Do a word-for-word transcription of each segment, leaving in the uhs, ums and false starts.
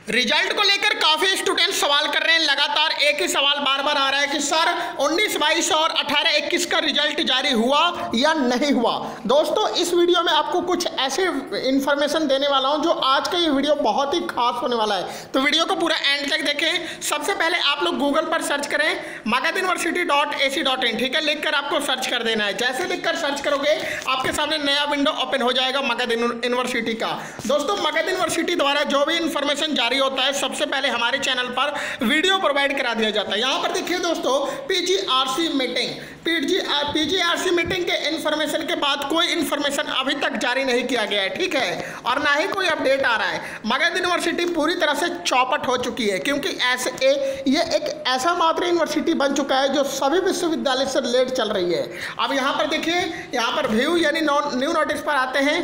Result को लेकर काफी स्टूडेंट सवाल कर रहे हैं। लगातार एक ही सवाल बार बार आ रहा है कि सर उन्नीस बाईस और अठारह इक्कीस का रिजल्ट जारी हुआ या नहीं हुआ। दोस्तों, इस वीडियो में आपको कुछ ऐसे इंफॉर्मेशन देने वाला हूं जो आज का ये वीडियो बहुत ही खास होने वाला है, तो वीडियो को पूरा एंड तक देखें। सबसे पहले आप लोग गूगल पर सर्च करें Magadh university dot A C dot in, ठीक है, लिखकर आपको सर्च कर देना है। जैसे लिखकर सर्च करोगे आपके सामने नया विंडो ओपन हो जाएगा मगध यूनिवर्सिटी का। दोस्तों, मगध यूनिवर्सिटी द्वारा जो भी इंफॉर्मेशन जारी होता है सबसे पहले हमारे चैनल पर वीडियो प्रोवाइड करा दिया जाता है। यहां पर देखिए दोस्तों, PGRC meeting PG PGRC meeting के इंफॉर्मेशन के बाद कोई इंफॉर्मेशन अभी तक जारी नहीं किया गया है, ठीक है, और ना ही कोई अपडेट आ रहा है। मगध यूनिवर्सिटी पूरी तरह से चौपट हो चुकी है क्योंकि ऐसे ए, ये एक ऐसा मात्र यूनिवर्सिटी बन चुका है जो सभी विश्वविद्यालय से लेट चल रही है। अब यहाँ पर देखिए, यहाँ पर व्यू यानी न्यू नोटिस पर आते हैं।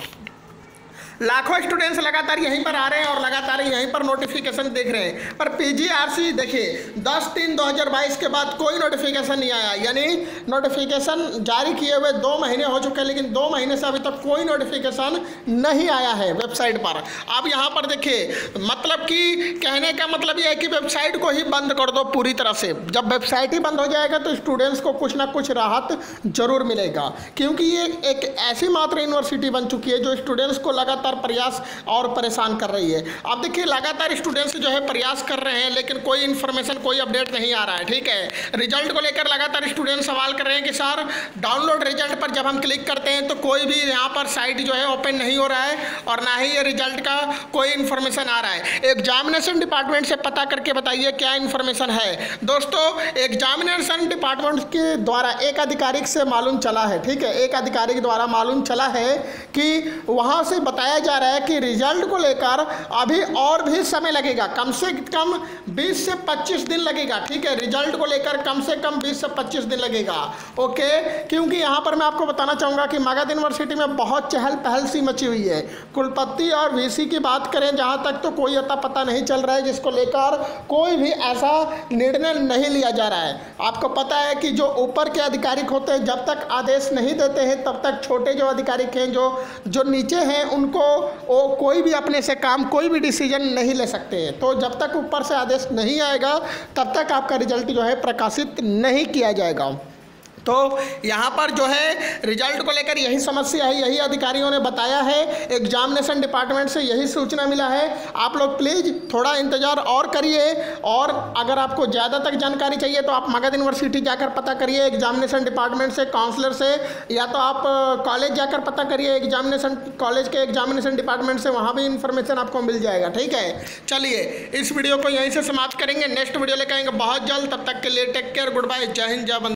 लाखों स्टूडेंट्स लगातार यहीं पर आ रहे हैं और लगातार यहीं पर नोटिफिकेशन देख रहे हैं, पर पीजीआरसी देखिए दस तीन दो हज़ार बाईस के बाद कोई नोटिफिकेशन नहीं आया, यानी नोटिफिकेशन जारी किए हुए दो महीने हो चुके हैं लेकिन दो महीने से अभी तक कोई नोटिफिकेशन नहीं आया है वेबसाइट पर। अब यहाँ पर देखिए, मतलब कि कहने का मतलब यह है कि वेबसाइट को ही बंद कर दो पूरी तरह से। जब वेबसाइट ही बंद हो जाएगा तो स्टूडेंट्स को कुछ ना कुछ राहत जरूर मिलेगा, क्योंकि ये एक ऐसी मात्र यूनिवर्सिटी बन चुकी है जो स्टूडेंट्स को लगातार प्रयास और परेशान कर रही है। अब देखिए, लगातार स्टूडेंट्स जो है प्रयास कर रहे हैं लेकिन कोई इन्फॉर्मेशन, कोई अपडेट नहीं आ रहा है, ठीक है। रिजल्ट को लेकर लगातार स्टूडेंट सवाल कर रहे हैं कि सर डाउनलोड रिजल्ट पर जब हम क्लिक करते हैं तो कोई भी यहाँ पर साइट जो है ओपन नहीं हो रहा है और ना ही ये रिजल्ट का कोई इन्फॉर्मेशन आ रहा है। एग्जामिनेशन डिपार्टमेंट से पता करके बताइए क्या इन्फॉर्मेशन है। दोस्तों, एग्जामिनेशन डिपार्टमेंट के द्वारा एक आधिकारिक से मालूम चला है, ठीक है, एक आधिकारिक द्वारा मालूम चला है कि वहाँ से बताया जा रहा है कि रिजल्ट को लेकर अभी और भी समय लगेगा, कम से कम बीस से पच्चीस दिन लगेगा, ठीक है, रिजल्ट को लेकर कम से कम बीस से पच्चीस दिन लगेगा, ओके। क्योंकि यहाँ पर मैं आपको बताना चाहूँगा कि मगध यूनिवर्सिटी में बहुत चहल पहल सी मची हुई है। कुलपति और वीसी की बात करें जहाँ तक तो कोई अता पता नहीं चल रहा है जिसको लेकर कोई भी ऐसा निर्णय नहीं लिया जा रहा है। आपको पता है कि जो ऊपर के अधिकारिक होते हैं जब तक आदेश नहीं देते हैं तब तक छोटे जो अधिकारिक हैं, जो जो नीचे हैं, उनको वो कोई भी अपने से काम, कोई भी डिसीजन नहीं ले सकते हैं। तो जब तक ऊपर से आदेश नहीं आएगा तब तक आपका रिजल्ट जो है प्रकाशित नहीं किया जाएगा। तो यहाँ पर जो है रिजल्ट को लेकर यही समस्या है, यही अधिकारियों ने बताया है। एग्जामिनेशन डिपार्टमेंट से यही सूचना मिला है। आप लोग प्लीज़ थोड़ा इंतज़ार और करिए, और अगर आपको ज़्यादा तक जानकारी चाहिए तो आप मगध यूनिवर्सिटी जाकर पता करिए एग्जामिनेशन डिपार्टमेंट से, काउंसलर से, या तो आप कॉलेज जाकर पता करिए एग्जामिनेशन कॉलेज के एग्जामिनेशन डिपार्टमेंट से, वहाँ भी इंफॉर्मेशन आपको मिल जाएगा, ठीक है। चलिए इस वीडियो को यहीं से समाप्त करेंगे, नेक्स्ट वीडियो लेकर आएंगे बहुत जल्द। तब तक के लिए टेक केयर, गुड बाय, जय हिंद, जय बंदे।